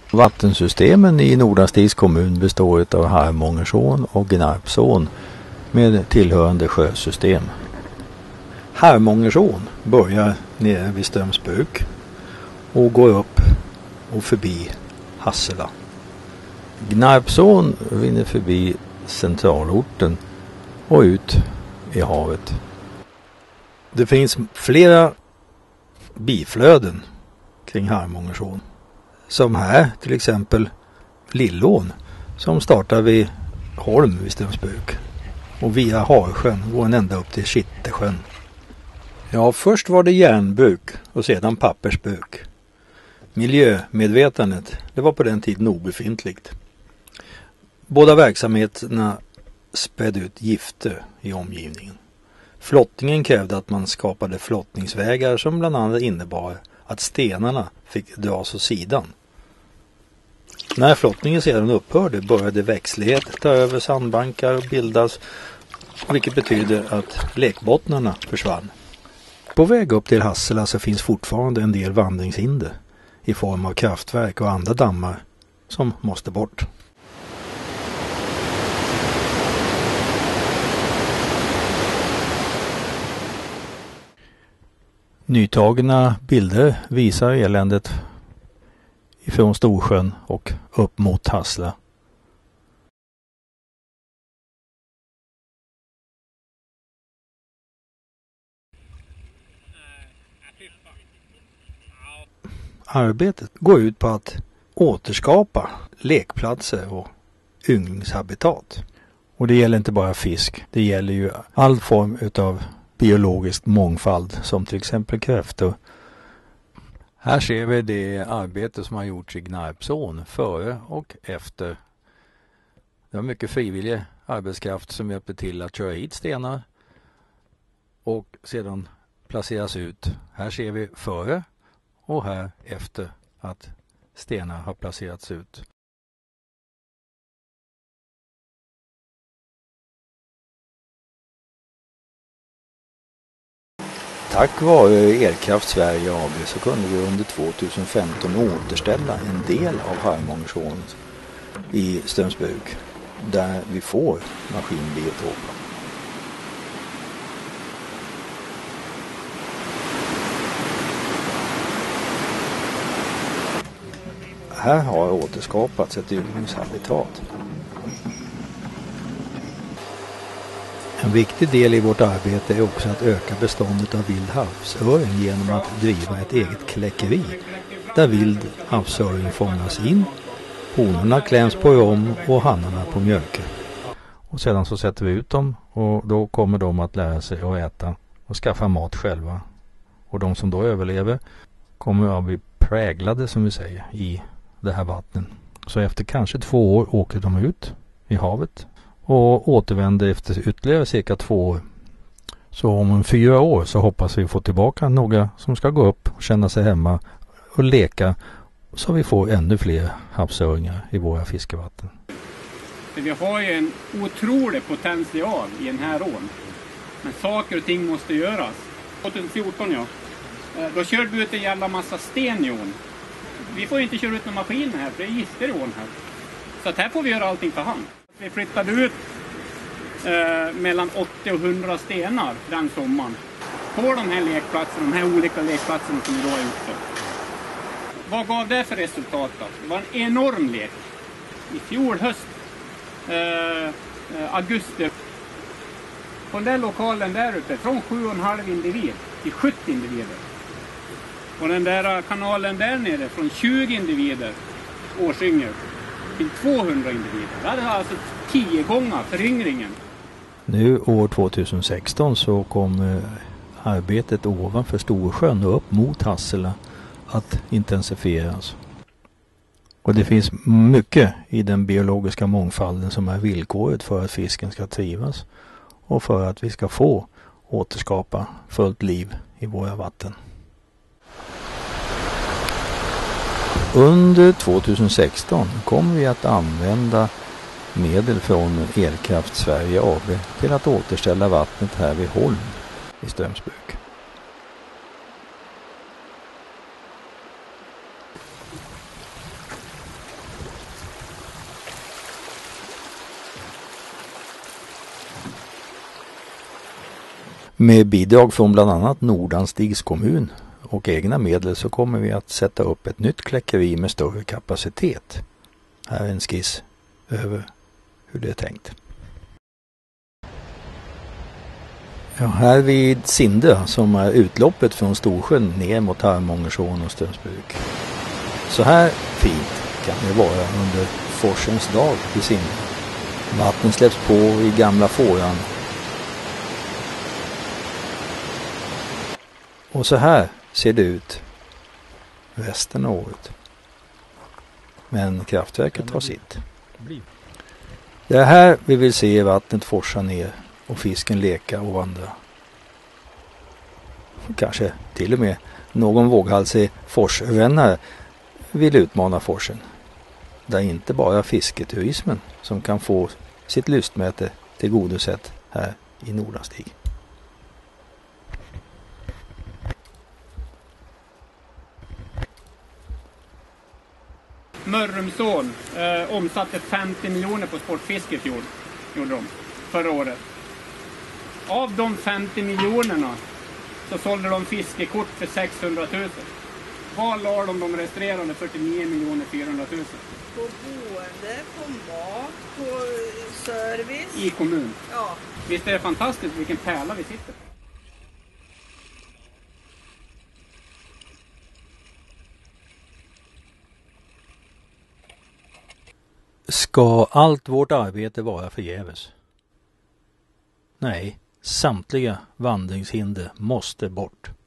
Vattensystemen i Nordanstigs kommun består av Harmångersån och Gnarpsån med tillhörande sjösystem. Harmångersån börjar nere vid Strömsbruk och går upp och förbi Hassela. Gnarpsån rinner förbi centralorten och ut i havet. Det finns flera biflöden kring Harmångersån. Som här till exempel Lillån som startar vid Holm vid Strömsbruk. Och via Harsjön går den ända upp till Kittersjön. Ja, först var det järnbruk och sedan pappersbruk. Miljömedvetandet, det var på den tiden obefintligt. Båda verksamheterna spädde ut gifter i omgivningen. Flottningen krävde att man skapade flottningsvägar som bland annat innebar att stenarna fick dras åt sidan. När flottningen sedan upphörde började växtlighet ta över sandbankar och bildas, vilket betyder att lekbottnarna försvann. På väg upp till Hassela så finns fortfarande en del vandringshinder i form av kraftverk och andra dammar som måste bort. Nytagna bilder visar eländet ifrån Storsjön och upp mot Hassela. Arbetet går ut på att återskapa lekplatser och ynglingshabitat. Och det gäller inte bara fisk, det gäller ju all form utav biologisk mångfald som till exempel kräftor. Här ser vi det arbete som har gjorts i Gnarpsån före och efter. Det var mycket frivillig arbetskraft som hjälpte till att köra hit stenar och sedan placeras ut. Här ser vi före och här efter att stenar har placerats ut. Tack vare Elkraft Sverige AB så kunde vi under 2015 återställa en del av Harmångersån i Strömsbruk där vi får maskinbiotoper. Här har återskapats ett ynglingshabitat. En viktig del i vårt arbete är också att öka beståndet av vild havsöring genom att driva ett eget kläckeri där vild havsöring fångas in, honorna kläms på rom och hannarna på mjölke. Och sedan så sätter vi ut dem och då kommer de att lära sig att äta och skaffa mat själva. Och de som då överlever kommer att bli präglade som vi säger i det här vattnet. Så efter kanske 2 år åker de ut i havet och återvänder efter ytterligare cirka 2 år. Så om 4 år så hoppas vi få tillbaka några som ska gå upp och känna sig hemma och leka så vi får ännu fler havsöringar i våra fiskevatten. Vi har ju en otrolig potential i den här ån. Men saker och ting måste göras. 2014 ja. Då körde vi ut en jävla massa sten i ån. Vi får inte köra ut någon maskin här för det är gifter i ån här. Så att här får vi göra allting för hand. Vi flyttade ut mellan 80 och 100 stenar den sommaren. På de här lekplatserna, de här olika lekplatserna som vi då har gjort. Vad gav det för resultat då? Det var en enorm lek. I fjol höst, augusti. På den där lokalen där uppe, från 7,5 individ till 70 individer. Och den där kanalen där nere, från 20 individer årsyngel till 200 individer. Det hade alltså 10 gånger föryngringen. Nu år 2016 så kom arbetet ovanför Storsjön och upp mot Hassela att intensifieras. Och det finns mycket i den biologiska mångfalden som är villkoret för att fisken ska trivas och för att vi ska få återskapa fullt liv i våra vatten. Under 2016 kommer vi att använda medel från Elkraft Sverige AB till att återställa vattnet här vid Holm i Strömsbruk. Med bidrag från bland annat Nordanstigs kommun och egna medel så kommer vi att sätta upp ett nytt kläckeri med större kapacitet. Här är en skiss över hur det är tänkt. Ja, här vid Sinde som är utloppet från Storsjön ner mot Harmångersån och Strömsbruk. Så här fint kan det vara under forsens dag i Sinde. Vatten släpps på i gamla fåran. Och så här ser det ut resten av året. Men kraftverket har sitt. Det är här vi vill se vattnet forsa ner och fisken leka och vandra. Kanske till och med någon våghalsig forsrännare vill utmana forsen. Det är inte bara fisketurismen som kan få sitt lystmäte tillgodosett här i Nordanstig. Mörrumsån omsatte 50 miljoner på sportfiske i fjol, gjorde de, förra året. Av de 50 miljonerna så sålde de fiskekort för 600 000. Vad la de resterande 49 400 000? På boende, på mat, på service. I kommun. Ja. Visst är det fantastiskt vilken pärla vi sitter på? Ska allt vårt arbete vara förgäves? Nej, samtliga vandringshinder måste bort.